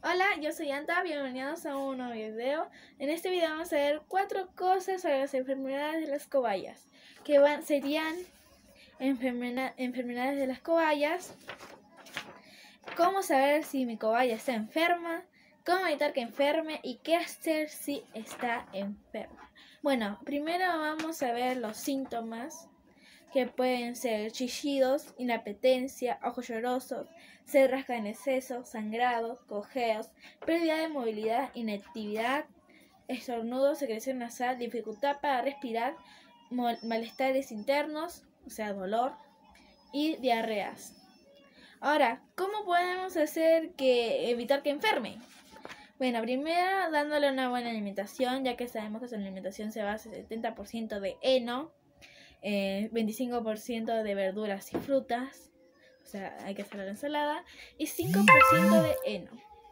Hola, yo soy Anta, bienvenidos a un nuevo video. En este video vamos a ver 4 cosas sobre las enfermedades de las cobayas, serían enfermedades de las cobayas, cómo saber si mi cobaya está enferma, cómo evitar que enferme y qué hacer si está enferma. Bueno, primero vamos a ver los síntomas, que pueden ser chillidos, inapetencia, ojos llorosos, se rasca en exceso, sangrados, cojeos, pérdida de movilidad, inactividad, estornudos, secreción nasal, dificultad para respirar, malestares internos, o sea, dolor, y diarreas. Ahora, ¿cómo podemos evitar que enferme? Bueno, primero dándole una buena alimentación, ya que sabemos que su alimentación se basa en 70% de heno, 25% de verduras y frutas, o sea, hay que hacer la ensalada, y 5% de heno.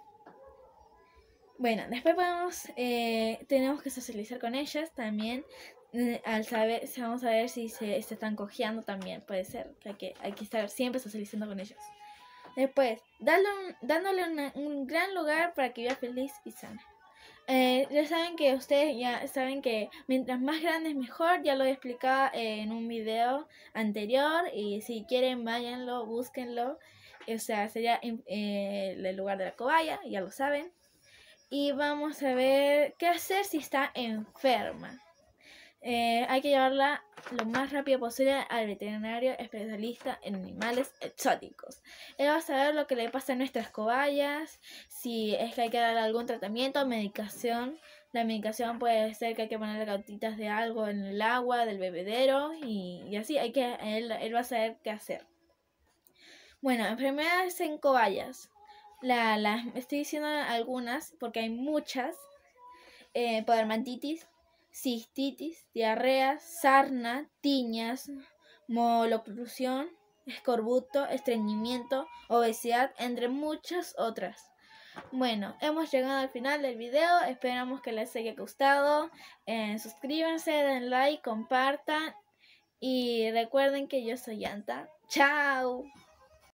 Bueno, después tenemos que socializar con ellas también. Vamos a ver si se están cojeando también, puede ser, que hay que estar siempre socializando con ellas. Después, dándole un gran lugar para que viva feliz y sana. Ya saben que ustedes ya saben que mientras más grande es mejor, ya lo he explicado en un video anterior y si quieren váyanlo, búsquenlo, o sea, sería el lugar de la cobaya, ya lo saben. Y vamos a ver qué hacer si está enferma. Hay que llevarla lo más rápido posible al veterinario especialista en animales exóticos. Él va a saber lo que le pasa a nuestras cobayas, si es que hay que dar algún tratamiento o medicación. La medicación puede ser que hay que ponerle gotitas de algo en el agua del bebedero y así él va a saber qué hacer. Bueno, enfermedades en cobayas. Estoy diciendo algunas porque hay muchas. Podermantitis, cistitis, diarrea, sarna, tiñas, maloclusión, escorbuto, estreñimiento, obesidad, entre muchas otras. Bueno, hemos llegado al final del video, esperamos que les haya gustado. Suscríbanse, den like, compartan y recuerden que yo soy Anta. ¡Chao!